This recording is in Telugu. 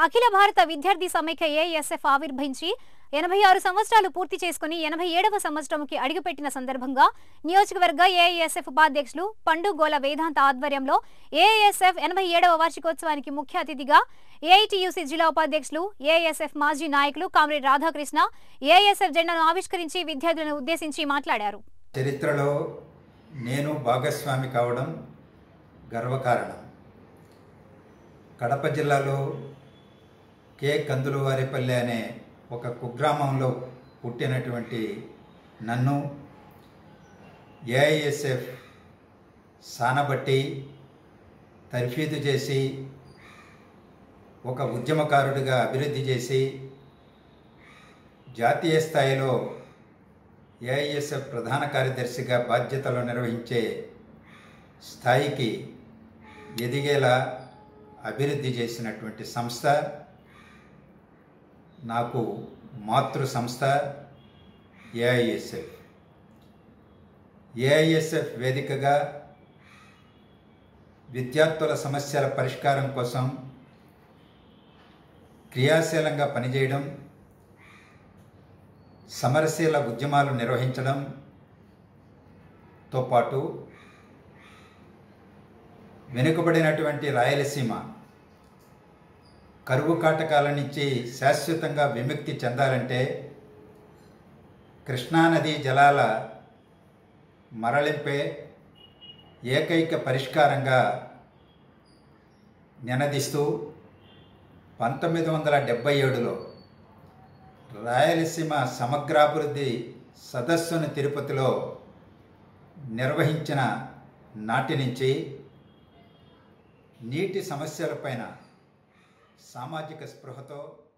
అఖిల భారత విద్యార్థి సమైక్య ఏఎస్ఎఫ్ ఆవిర్భవించి 86 సంవత్సరాలు పూర్తి చేసుకుని 87వ సంవత్సరంకి అడుగుపెట్టిన సందర్భంగా నియోజకవర్గ ఏఎస్ఎఫ్ ఉపాధ్యక్షులు పండుగోల వేదాంత ఆధ్వర్యంలో ఏఎస్ఎఫ్ 87వ వార్షికోత్సవానికి ముఖ్య అతిథిగా ఏఐటియుసి జిల్లా ఉపాధ్యక్షులు ఏఎస్ఎఫ్ మాజీ నాయకులు కామ్రేడ్ రాధాకృష్ణ ఏఎస్ఎఫ్ జెండాను ఆవిష్కరించి విద్యార్థులను ఉద్దేశించి మాట్లాడారు. చరిత్రలో నేను భాగస్వామి కావడం గర్వకారణం. కడప జిల్లాలో కే కందులవారిపల్లె అనే ఒక కుగ్రామంలో పుట్టినటువంటి నన్ను ఏఐఎస్ఎఫ్ సానబట్టి తర్ఫీదు చేసి ఒక ఉద్యమకారుడిగా అభివృద్ధి చేసి జాతీయ స్థాయిలో ఏఐఎస్ఎఫ్ ప్రధాన కార్యదర్శిగా బాధ్యతలు నిర్వహించే స్థాయికి ఎదిగేలా అభివృద్ధి చేసినటువంటి సంస్థ, నాకు మాతృ సంస్థ ఏఐఎస్ఎఫ్. ఏఐఎస్ఎఫ్ వేదికగా విద్యార్థుల సమస్యల పరిష్కారం కోసం క్రియాశీలంగా పనిచేయడం, సమరశీల ఉద్యమాలు నిర్వహించడంతో పాటు వెనుకబడినటువంటి రాయలసీమ కరువు కాటకాల నుంచి శాశ్వతంగా విముక్తి చెందాలంటే కృష్ణానదీ జలాల మరలింపే ఏకైక పరిష్కారంగా నినదిస్తూ 1977లో రాయలసీమ సమగ్రాభివృద్ధి సదస్సును తిరుపతిలో నిర్వహించిన నాటి నుంచి నీటి సమస్యలపైన సామాజిక స్పృహతో